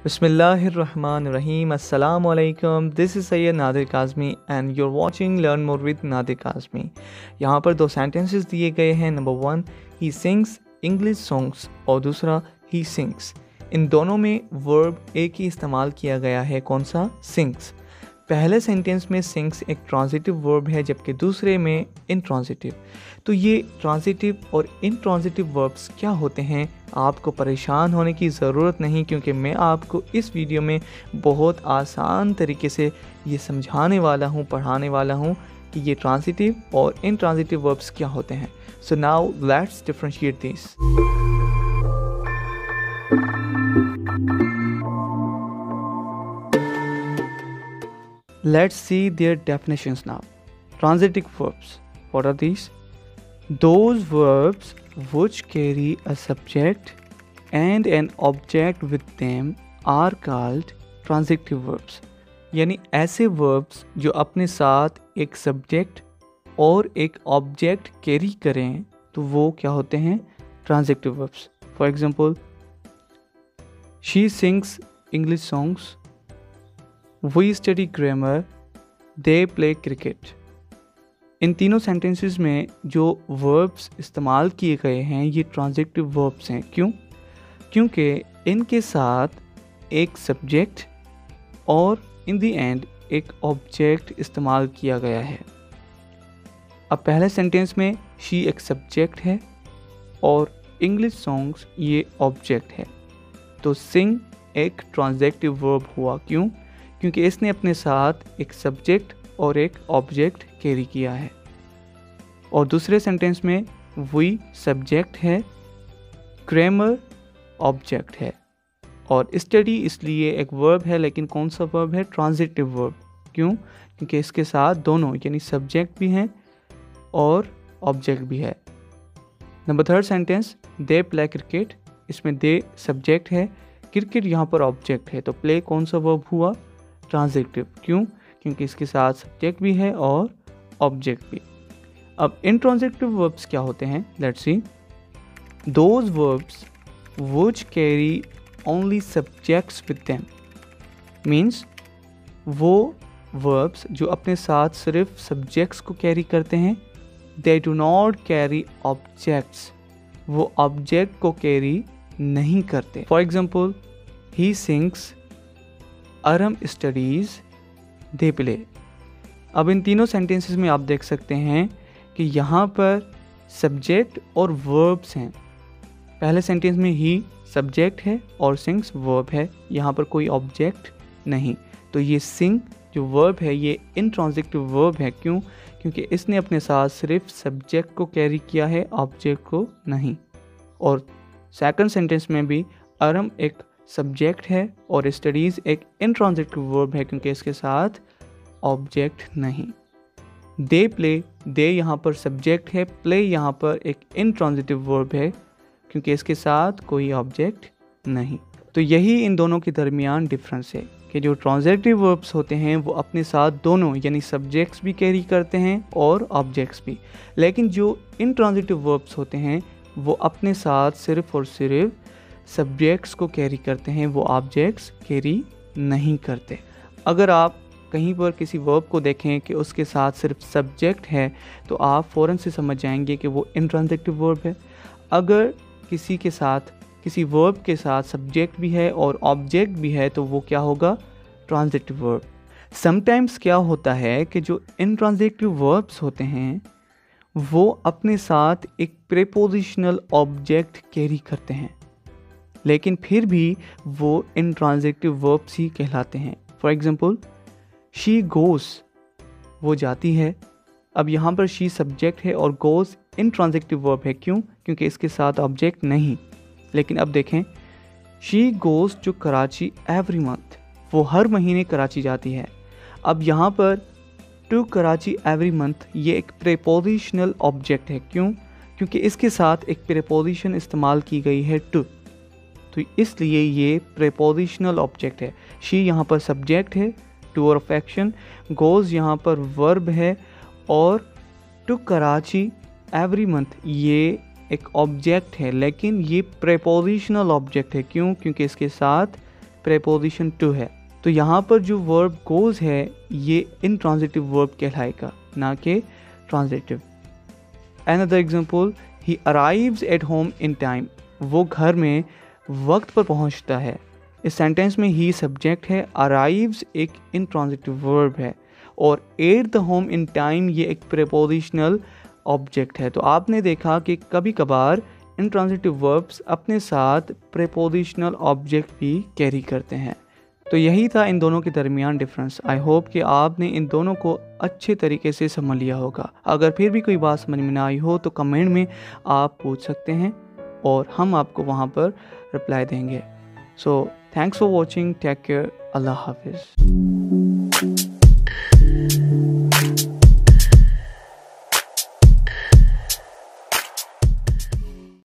Bismillahirrahmanirrahim. Assalamu alaikum. This is Sayyid Nadir Kazmi and you're watching Learn More with Nadir Kazmi. यहाँ पर दो sentences दिए गए हैं. Number 1 he sings English songs और दूसरा he sings. इन दोनों में वर्ब एक ही इस्तेमाल किया गया है. कौन सा? sings. पहले सेंटेंस में सिंग्स एक ट्रांजिटिव वर्ब है जबकि दूसरे में इंट्रांजिटिव. तो ये ट्रांजिटिव और इंट्रांजिटिव वर्ब्स क्या होते हैं आपको परेशान होने की ज़रूरत नहीं, क्योंकि मैं आपको इस वीडियो में बहुत आसान तरीके से ये समझाने वाला हूँ, पढ़ाने वाला हूँ कि ये ट्रांजिटिव और इंट्रांजिटिव वर्ब्स क्या होते हैं. So now let's differentiate this. Let's see their definitions now. Transitive verbs. What are these? Those verbs which carry a subject and an object with them are called transitive verbs. यानी ऐसे verbs जो अपने साथ एक subject और एक object carry करें तो वो क्या होते हैं? Transitive verbs. For example, she sings English songs. We study grammar, they play cricket. इन तीनों सेंटेंसेस में जो वर्ब्स इस्तेमाल किए गए हैं ये ट्रांजिटिव वर्ब्स हैं. क्यों? क्योंकि इनके साथ एक सब्जेक्ट और इन द एंड एक ऑब्जेक्ट इस्तेमाल किया गया है. अब पहले सेंटेंस में शी एक सब्जेक्ट है और इंग्लिश सॉन्ग्स ये ऑब्जेक्ट है. तो सिंग एक ट्रांजिटिव वर्ब हुआ. क्यों? क्योंकि इसने अपने साथ एक सब्जेक्ट और एक ऑब्जेक्ट कैरी किया है. और दूसरे सेंटेंस में वी सब्जेक्ट है, ग्रामर ऑब्जेक्ट है और स्टडी इसलिए एक वर्ब है, लेकिन कौन सा वर्ब है? Transitive verb. क्यों? क्योंकि इसके साथ दोनों यानी सब्जेक्ट भी हैं और ऑब्जेक्ट भी है. Number 3 sentence they play cricket. इसमें दे सब्जेक्ट है, क्रिकेट यहाँ पर ऑब्जेक्ट है. तो प्ले कौन सा वर्ब हुआ? ट्रांजिटिव. क्यों? क्योंकि इसके साथ सब्जेक्ट भी है और ऑब्जेक्ट भी. अब इंट्रांजिटिव वर्ब्स क्या होते हैं? Let's see. Those verbs which carry only subjects with them. Means वो वर्ब्स जो अपने साथ सिर्फ सब्जेक्ट्स को कैरी करते हैं. They do not carry objects. वो ऑब्जेक्ट को कैरी नहीं करते. फॉर एग्जाम्पल ही सिंग्स, अरम स्टडीज़, दे प्ले. अब इन तीनों सेंटेंसेस में आप देख सकते हैं कि यहाँ पर सब्जेक्ट और वर्ब्स हैं. पहले सेंटेंस में ही सब्जेक्ट है और सिंग्स वर्ब है. यहाँ पर कोई ऑब्जेक्ट नहीं. तो ये सिंग जो वर्ब है ये इंट्रांजिटिव वर्ब है. क्यों? क्योंकि इसने अपने साथ सिर्फ सब्जेक्ट को कैरी किया है, ऑब्जेक्ट को नहीं. और सेकंड सेंटेंस में भी अरम एक सब्जेक्ट है और स्टडीज़ एक इंट्रांजिटिव वर्ब है क्योंकि इसके साथ ऑब्जेक्ट नहीं. दे प्ले, दे यहाँ पर सब्जेक्ट है, प्ले यहाँ पर एक इंट्रांजिटिव वर्ब है क्योंकि इसके साथ कोई ऑब्जेक्ट नहीं. तो यही इन दोनों के दरमियान डिफरेंस है कि जो ट्रांजिटिव वर्ब्स होते हैं वो अपने साथ दोनों यानी सब्जेक्ट्स भी कैरी करते हैं और ऑब्जेक्ट्स भी. लेकिन जो इंट्रांजिटिव वर्ब्स होते हैं वो अपने साथ सिर्फ और सिर्फ सब्जेक्ट्स को कैरी करते हैं, वो ऑब्जेक्ट्स कैरी नहीं करते. अगर आप कहीं पर किसी वर्ब को देखें कि उसके साथ सिर्फ सब्जेक्ट है तो आप फ़ौरन से समझ जाएंगे कि वो इंट्रांजिटिव वर्ब है. अगर किसी के साथ किसी वर्ब के साथ सब्जेक्ट भी है और ऑब्जेक्ट भी है तो वो क्या होगा? Transitive verb. समटाइम्स क्या होता है कि जो इंट्रांजिटिव वर्ब्स होते हैं वो अपने साथ एक प्रीपोजिशनल ऑब्जेक्ट कैरी करते हैं, लेकिन फिर भी वो इंट्रांजिटिव वर्ब्स ही कहलाते हैं. फॉर एग्जाम्पल शी गोस, वो जाती है. अब यहाँ पर शी सब्जेक्ट है और गोस इंट्रांजिटिव वर्ब है. क्यों? क्योंकि इसके साथ ऑब्जेक्ट नहीं. लेकिन अब देखें she goes to Karachi every month, वो हर महीने कराची जाती है. अब यहाँ पर टू कराची एवरी मंथ ये एक प्रीपोजिशनल ऑब्जेक्ट है. क्यों? क्योंकि इसके साथ एक प्रीपोजिशन इस्तेमाल की गई है टू. तो इसलिए ये प्रीपोजिशनल ऑब्जेक्ट है. शी यहाँ पर सब्जेक्ट है, टू ऑफ एक्शन, गोज़ यहाँ पर वर्ब है और टू कराची एवरी मंथ ये एक ऑब्जेक्ट है, लेकिन ये प्रेपोजिशनल ऑब्जेक्ट है। क्यों? क्योंकि इसके साथ प्रेपोजिशन टू है, तो यहाँ पर जो वर्ब गोज है ये इंट्रांजिटिव वर्ब कहलाएगा, ना कि transitive. Another example, he arrives at home in time, वो घर में वक्त पर पहुंचता है। इस सेंटेंस में ही सब्जेक्ट है, arrives एक इंट्रांजिटिव वर्ब है और at the home in time ये एक प्रेपोजिशनल ऑब्जेक्ट है। तो आपने देखा कि कभी कभार इंट्रांजिटिव वर्ब्स अपने साथ प्रेपोजिशनल ऑब्जेक्ट भी कैरी करते हैं। तो यही था इन दोनों के दरमियान डिफरेंस। आई होप कि आपने इन दोनों को अच्छे तरीके से समझ लिया होगा। अगर फिर भी कोई बात समझ में ना आई हो तो कमेंट में आप पूछ सकते हैं और हम आपको वहाँ पर रिप्लाई देंगे। So thanks for watching, take care, अल्लाह हाफिज़।